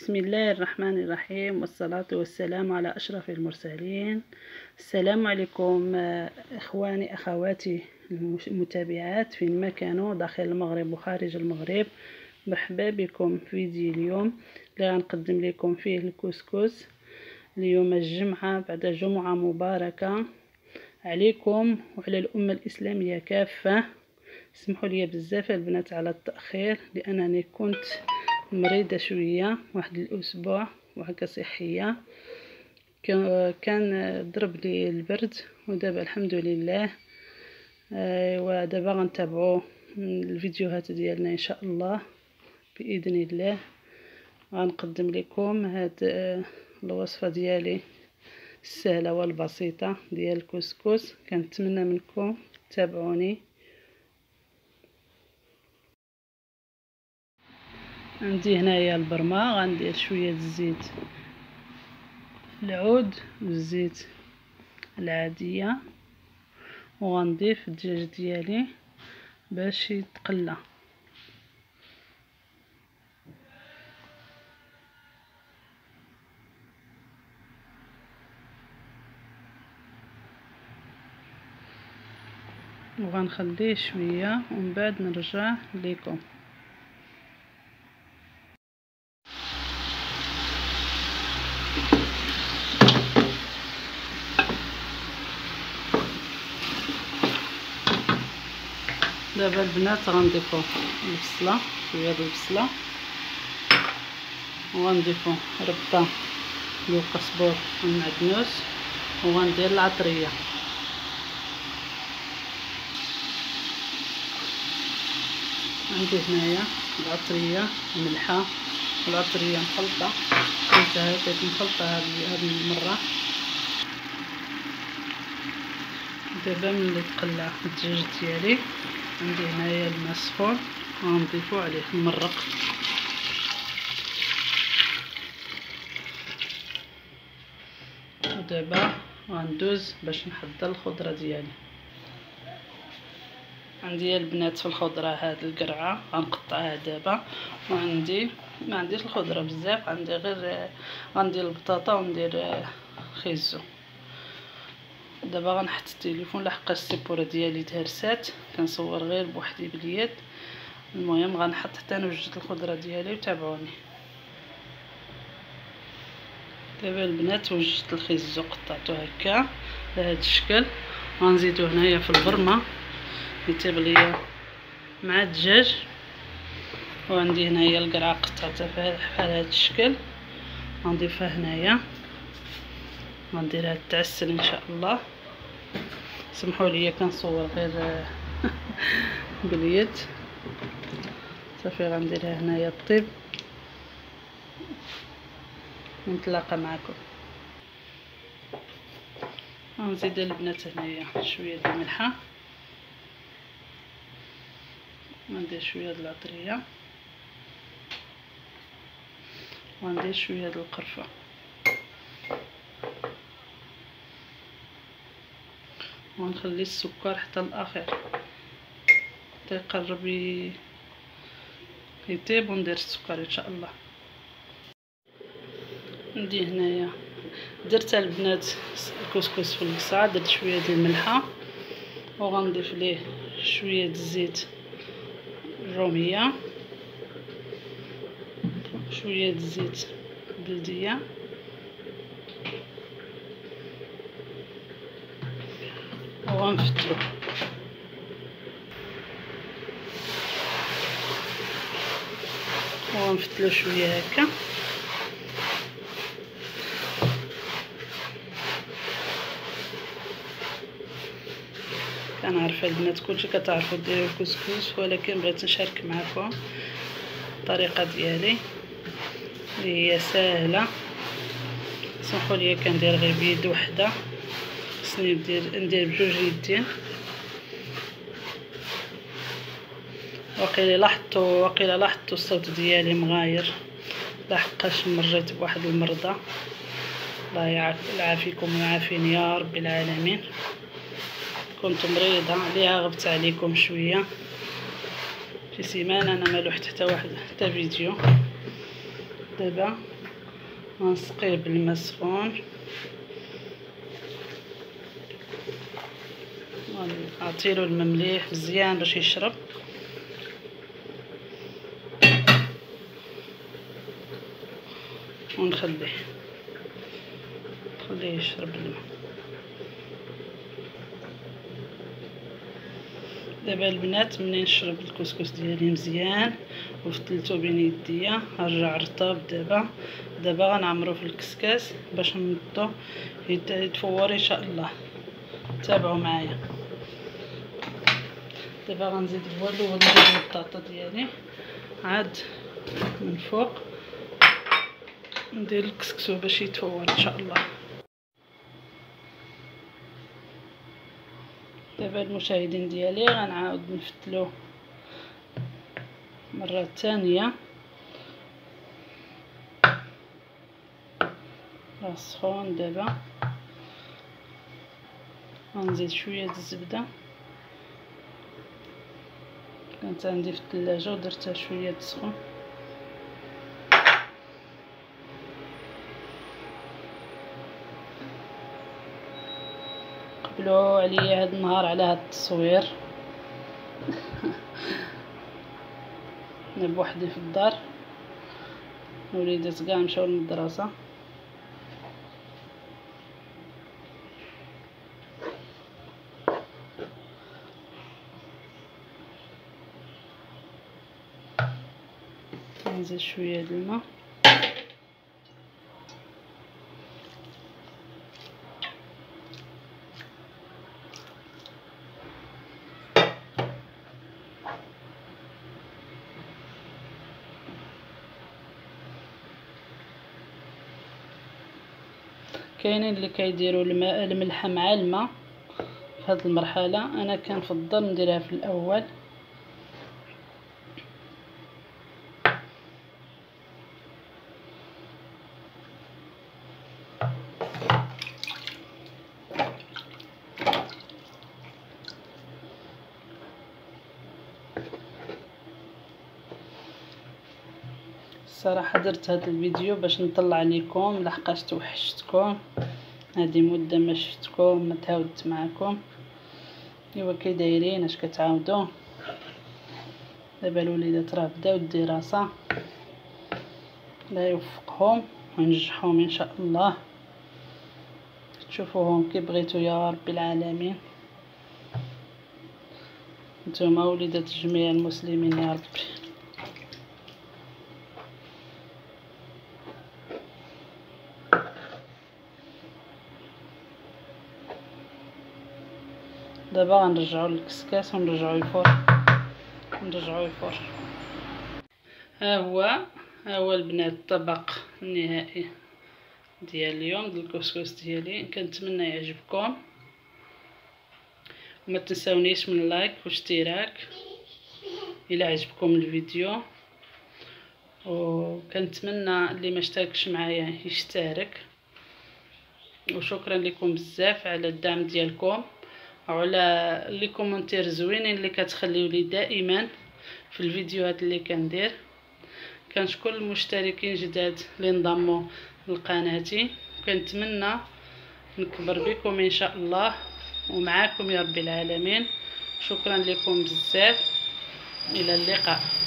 بسم الله الرحمن الرحيم، والصلاة والسلام على أشرف المرسلين. السلام عليكم إخواني أخواتي المتابعات فيما كانوا داخل المغرب وخارج المغرب. مرحبا بكم في فيديو اليوم اللي غنقدم لكم فيه الكسكس اليوم الجمعة بعد جمعة مباركة عليكم وعلى الأمة الإسلامية كافة. اسمحوا لي بزاف البنات على التأخير لأنني كنت مريضة شوية واحد الأسبوع وهكا صحية، كان ضرب لي البرد ودابا الحمد لله. ودابا غنتابعوا الفيديوهات ديالنا ان شاء الله باذن الله. غنقدم لكم هاد الوصفه ديالي السهله والبسيطه ديال الكسكس، كنتمنى منكم تتابعوني. عندي هنايا البرمه، غندير شويه الزيت في العود والزيت العاديه، وغنضيف الدجاج ديالي باش يتقلى. وغنخليه شويه ومن بعد نرجع لكم. دابا البنات غنضيفو البصله، شويه د البصله، وغنضيفو ربطه ديال القزبور والمعدنوس، وغندير العطريه. عندي هنايا العطريه ملحه والعطريه مخلطه، درتها هكاك مخلطه هاد المره. دابا ملي تقلى الدجاج ديالي عندي هنايا الماء سخون غنضيفو عليه المرق، ودابا غندوز باش نحضر الخضره ديالي. عندي البنات في الخضره هاد القرعه غنقطعها دابا، وعندي ما عنديش الخضره بزاف، عندي غير غندير البطاطا وندير خيزو. دابا غنحط التليفون لحقاش السيبوره ديالي تهرسات، كنصور غير بوحدي باليد. المهم غنحط حتى نوجد الخضره ديالي وتابعوني. دابا البنات وجدت الخيزو قطعته هكا بهذا الشكل، غنزيدو هنايا في البرمه يطيب ليا مع الدجاج. وعندي هنايا القرعه قطعتها بحال هذا الشكل، غنضيفها هنايا، غنديرها تعسل ان شاء الله. سمحوا لي كنصور غير باليد. صافي غنديرها هنايا طيب، ونتلاقى معكم. غنزيد البنات هنايا شويه د الملحه، وندير شويه د العطريه، وندير شويه د القرفه، ونخلي السكر حتى الاخر حتى يقرب يطيب، وندير السكر ان شاء الله. عندي هنايا درت البنات الكسكس في القصعه، درت شويه ديال الملحه، وغنضيف ليه شويه الزيت الروميه، شويه الزيت بلديه، وغنفتلو. وغنفتلو شويه هكا، كنعرف البنات كلشي كتعرفوا ديروا الكسكس، ولكن بغيت نشارك معكم الطريقه ديالي اللي هي ساهله. سمحوا لي كندير غير بيد وحده، خصني ندير بجوج يدين. وقيلا لاحظتوا الصوت ديالي مغاير لحقاش مريت بواحد المرضى، الله يعافيكم ويعافيني يا رب العالمين. كنت مريضه عليها، غبت عليكم شويه في سيمانه، انا ما لوحت حتى فيديو. دابا غنسقيه بالماء سخون. غنعطيلو الماء مليح مزيان باش يشرب. ونخليه يشرب الماء. دابا البنات منين شرب الكسكس ديالي مزيان وفتلتو بين يديا، رجع رطب. دابا غنعمرو في الكسكاس باش نوضو يتفور ان شاء الله. تابعوا معايا. دابا غنزيد هو الاول ندير البطاطا ديالي عاد من فوق ندير الكسكسو باش يتفور ان شاء الله. دابا المشاهدين ديالي غنعاود نفتلو مره ثانيه. راه سخون. دابا غنزيد شويه د الزبده، كانت عندي في الثلاجه ودرتها شويه سخون. قبلوا عليا هاد النهار على هاد التصوير. انا بوحدي في الدار، الوليدات كاع مشاو للمدرسه. نزيد شويه د الماء. كاينين اللي كيديروا الملحه مع الماء في هذه المرحله، انا كنفضل نديرها في الاول. الصراحه درت هذا الفيديو باش نطلع لكم لحقاش توحشتكم، هذه مده ما شفتكم ما تهاودت معكم. ايوا كي دايرين اش كتعاودوا؟ دابا الوليدات راه بداو الدراسه، الله يوفقهم وينجحهم ان شاء الله. تشوفوهم كي بغيتو يا رب العالمين. نتوما وليدات جميع المسلمين يا ربي. دابا غنرجعوا للكسكاس ونرجعوا يفور. ها هو البنات الطبق النهائي ديال اليوم ديال الكسكس ديالي. كنتمنى يعجبكم، وما تنساونيش من لايك واشتراك الى عجبكم الفيديو، وكنتمنى اللي ما اشتركش معايا يشترك. وشكرا لكم بزاف على الدعم ديالكم وعلى لي كومونتير زوينين اللي كتخليو لي دائما في الفيديوهات اللي كندير. كنشكر المشتركين جداد اللي انضموا لقناتي، كنتمنى نكبر بكم ان شاء الله ومعاكم يا رب العالمين. شكرا لكم بزاف، الى اللقاء.